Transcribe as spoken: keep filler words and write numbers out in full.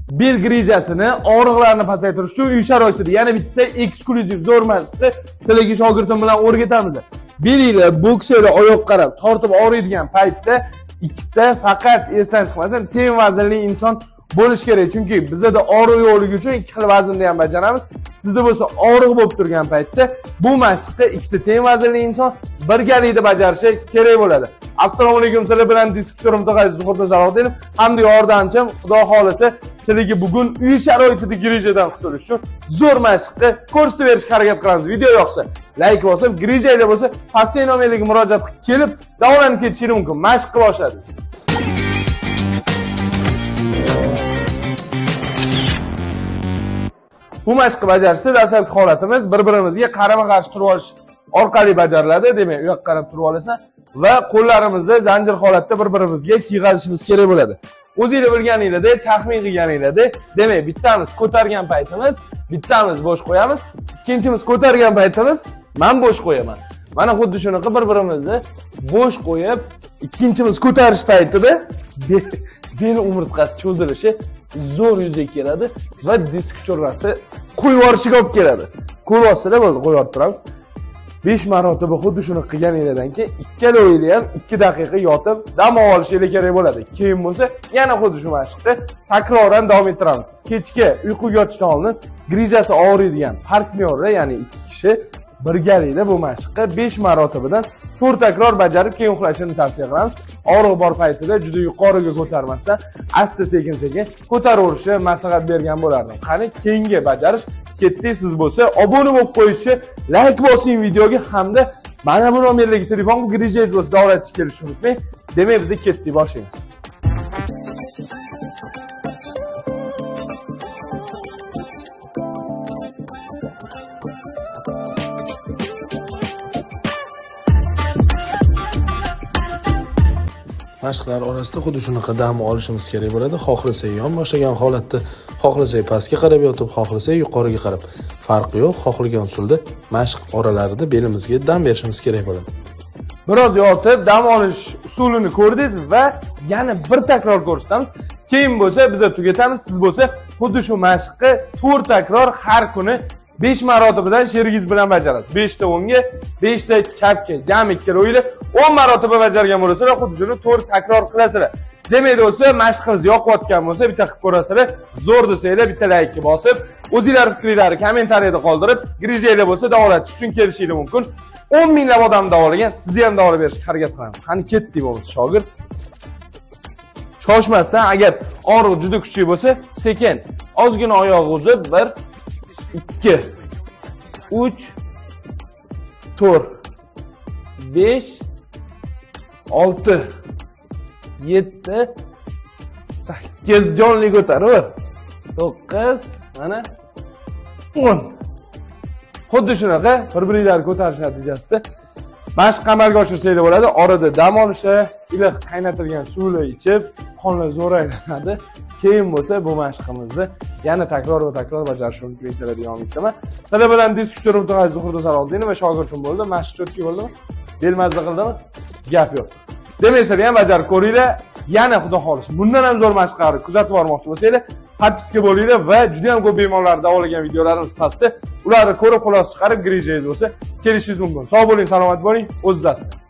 bel grejasini, og'riqlarni pasaytirish uchun uy sharoitida yana bitta eksklyuziv zo'r mashqni sizlarga shogirdim bilan o'rgatamiz. Belinglar, boksinglar oyoq qarab tortib og'riydigan paytda ikkita faqat esdan chiqmasin, teng vaznli inson bo'lish kerak. Chunki bizda og'riq yo'qligi uchun ikki xil vaznda ham bajaramiz. Sizda bo'lsa og'riq bo'lib turgan paytda bu mashqni ikkita teng vaznli inson birgalikda bajarishi kerak bo'ladi. Assalomu alaykum, sizlar bilan diskussiya mutaxassisi Zuhurdin Salohiddinov hamda yordamchim. Xudo xolasa sizlarga bugun uy sharoitida grejadan qutulish uchun zo'r mashqni ko'rsatib berishga harakat qilamiz. Video yoqsa like bosib, grejaylar bo'lsa pastdagi nomerlarga murojaat qilib kelib davolanib ketishingiz mumkin. Mashqni boshladik. Bu mashqni bajarishda dastlabki holatimiz bir-birimizga qarama-qarshi turib olish orqali bajariladi. Demak, u yoqqa qarab turib olasan va qo'llarimizni zanjir holatda bir-birimizga kiyg'azishimiz kerak bo'ladi. O'zingizlar bilganinglardek, taxmin qilganinglardek, demak, bittamiz ko'targan paytimiz, bittamiz bo'sh qo'yamiz, ikkinchimiz ko'targan paytimiz men bo'sh qo'yaman. Mana xuddi shunaqa bir-birimizni bo'sh qo'yib, ikkinchimiz ko'tarish paytida bel umurtqasi cho'zilishi zo'r yuzaga keladi va disk cho'rrasi qo'yib yuborishiga olib keladi. Ko'ryapsizlar, bo'ldi, qo'yib yorib turamiz. besh marotaba xuddi shuni qilganingizdan keyin ikkalovingizni ham ikki daqiqa yotib dam olishingiz kerak bo'ladi. Keyin bo'lsa yana xuddi shu mashqni takroran davom ettiramiz. Kechga uyquga yotishdan oldin grejasi og'riydigan partnyorlar, ya'ni ikki kishi birgalikda bu mashqni besh marotabadan to'rt takror bajarib keyin uxlashini tavsiya qilamiz. Og'riq bor paytida juda yuqoriga ko'tarmasdan asta sekin-sekin ko'taraverishni maslahat bergan bo'lardim. Qani keyingi bajarish ketdingiz siz bo'lsa obuna bo'lib qo'yishni, like bosing videoga hamda mana bu nomerlarga telefon qilib grejangiz bo'lsa davolatish kelishni unutmang. Demak, biz ketdik, boshlaymiz. Mashqlar orasida xuddi shunaqa dam olishimiz kerak bo'ladi. Xohlasak yon boshlagan holatda, xohlasak pastga qarab yotib, xohlasak yuqoriga qarab. Farqi yo'q, xohlagan usulda mashq oralarida belimizga dam berishimiz kerak bo'ladi. Biroz yotib dam olish usulini ko'rdingiz va yana bir takror ko'rsatamiz. Keyin bo'lsa biz tugatamiz. Siz bo'lsa xuddi shu mashqni to'rt takror har kuni besh marotabadan sherigingiz bilan bajarasiz. besh ta o'ngga, besh ta chapga, jami ikkalovinglar o'n marotaba bajargan bo'lasizlar, xuddi shuni to'rt takror qilasizlar. Demak, do'stlar, mashqingiz yoqayotgan bo'lsa, bitta qilib ko'rasizlar. Zo'r desanglar, bitta like bosib, o'zingizlar fikringizni kommentariyada qoldirib, grejaylar bo'lsa davolatish uchun kelishingiz mumkin. o'n minglab odam davolagan, sizni ham davolab berishga harakat qilamiz. Qani ketdik bo'lmasa shogird. Shoshmasdan, agar og'riq juda kuchli bo'lsa, sekin, ozgina oyoq uzib, bir ikki, uch, to'rt, besh, olti, yetti, sakkiz jonli ko'tarib, to'qqiz, mana o'n. Xuddi shunaqa bir-biringlarni ko'tarish natijasida mashq amalga oshirsanglar bo'ladi. Orada dam olishda, iliq qaynatilgan suvni ichib, qonlar zo'r aylanadi. Keyin bo'lsa bu mashqimizni yana takror va takror bajarishni unutmaysizlar degan umiddaman. Sizlar bilan diskussiya mutaxassisi Zuhurdin Salohiddinov va shogirdim bo'ldi. Mashq cho'tki bo'ldimi? Belmazza qildimi? Gap yo'q. Demak, sizlar ham bajarib ko'ringlar. Yana xudo xolisa bundan ham zo'r mashqlarni kuzatib bormoqchi bo'lsanglar, podpiska bo'linglar va juda ham ko'p bemorlarni davolagan videolarimiz pastda ularni ko'rib xulosa chiqarib grejangiz bo'lsa kelishingiz mumkin. Sog' bo'ling, salomat bo'ling, o'zingizlar.